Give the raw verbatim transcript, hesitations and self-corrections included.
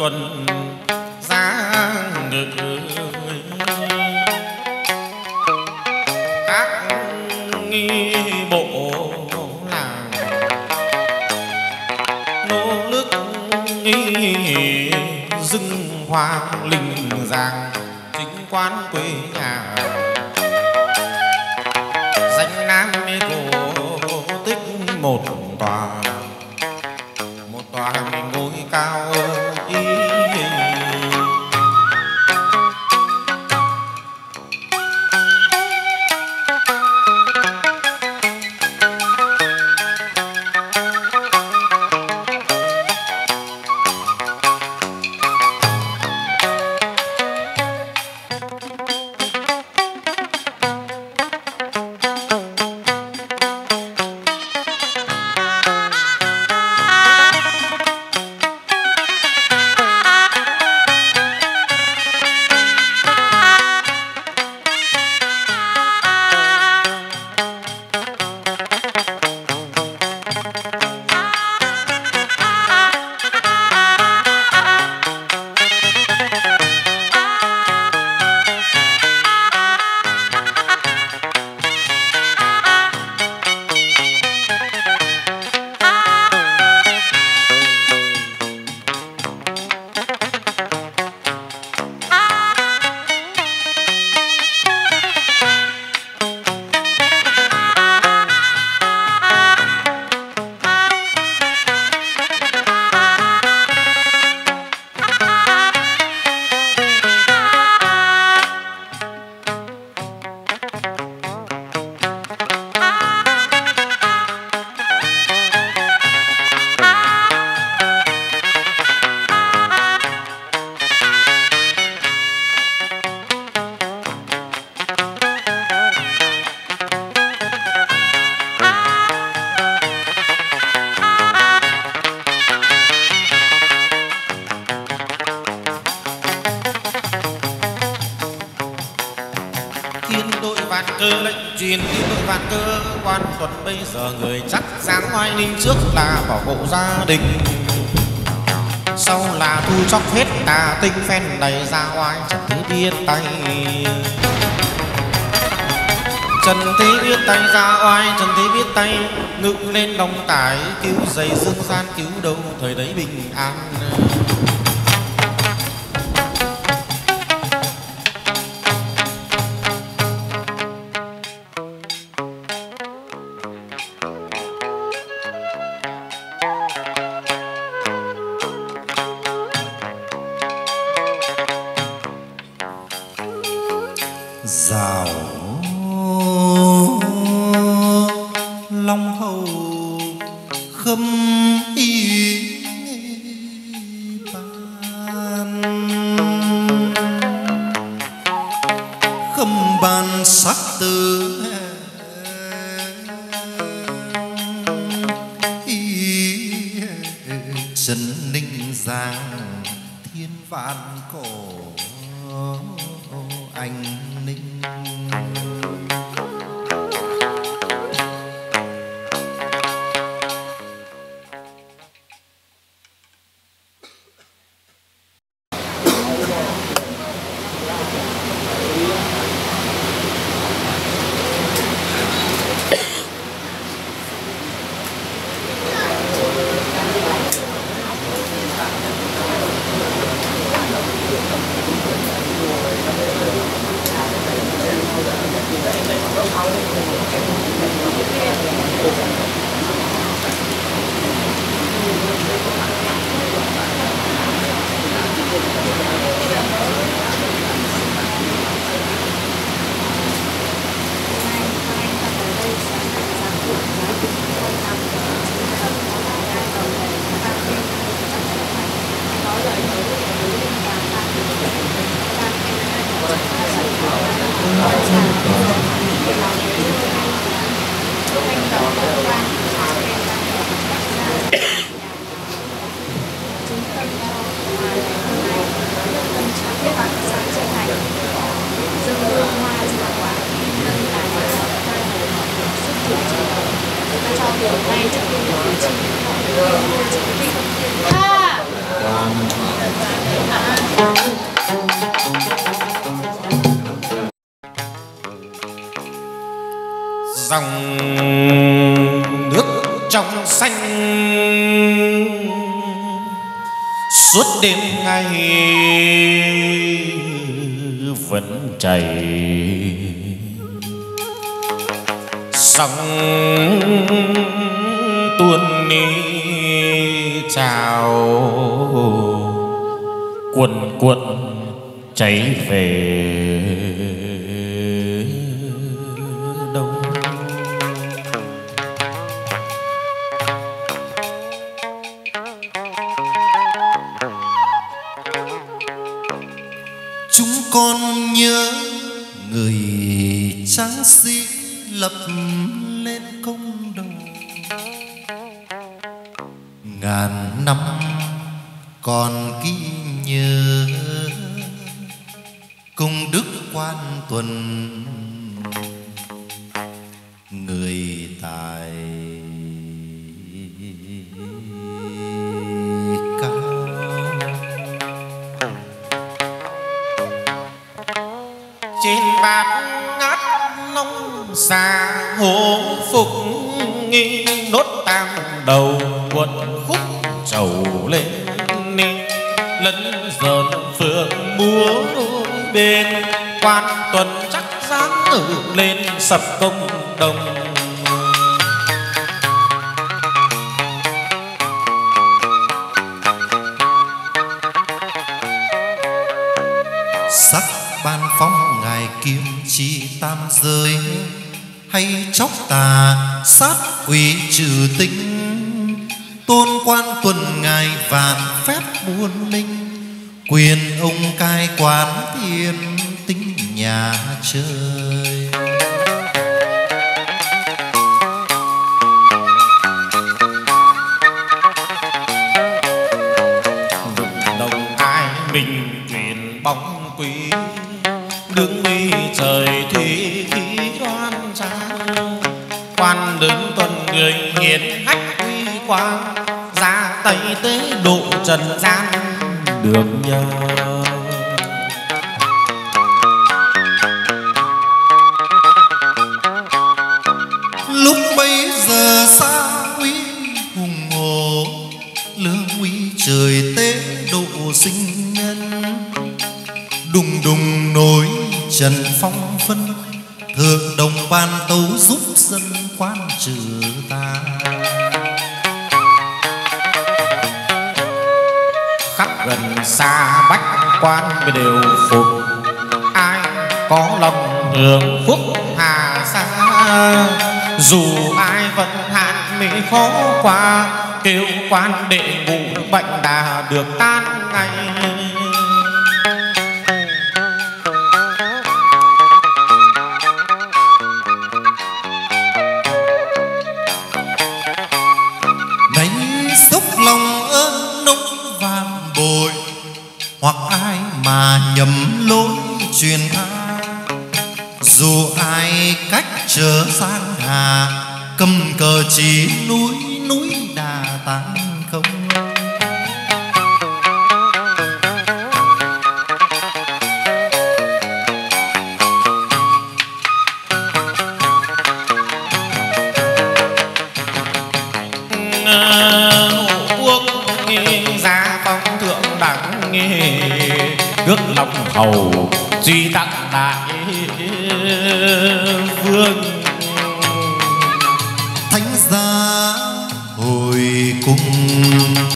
tuần ra ngự các nghi bộ là nô nước nghi dưng hoa linh giang chính quán quê nhà danh nam cổ tích một tòa một tòa ngôi cao y trước là bảo hộ gia đình, sau là thu chóc hết tà tinh phen đầy ra oai trần thế biết tay. Trần thế biết tay ra oai, trần thế biết tay ngự lên đồng tải cứu giày dương gian cứu đâu thời đấy bình an. Thank you. dòng nước trong xanh suốt đêm ngày vẫn chảy, sóng tuôn đi trào cuồn cuộn chảy về đông. Chúng con nhớ người tráng sĩ lập lên công đầu, ngàn năm còn ghi nhớ công đức Quan Tuần, người tài cao. Trên bát ngát nông xa hố phục nghi nốt tam đầu quận khúc trầu lên ni lẫn dần phượng múa bên Quan Tuần chắc dáng ở lên sập công đồng. Sắc ban phong ngài kim chi tam giới, hay chóc tà sát quỷ trừ tinh, tôn Quan Tuần ngài vạn phép muôn linh, quyền ông cai quản thiên tính nhà trời. Đồng ai mình truyền bóng quý đứng uy trời thủy khí đoan trang, quan đứng tuần người hiền hách uy quang, ra tây tế độ trần gian được nhờ. Lúc bấy giờ xa uy hùng hồ, lương uy trời tế độ sinh nhân, đùng đùng nổi trần phong vân, thượng đồng ban tấu giúp dân quan trừ ta. Khắp gần xa bách quan đều phục, ai có lòng hưởng phúc hà xa, dù ai vẫn hạn mỹ khó qua, kêu quan đệ ngũ bệnh đà được tan ngay. Nấy xúc lòng ơn nông vạn bội, hoặc ai mà nhầm lối truyền tha, dù ai cách trở sang hà, cầm cờ chỉ núi núi đà tan không. Quốc gia phong thượng đẳng ước lòng hầu duy tặng đại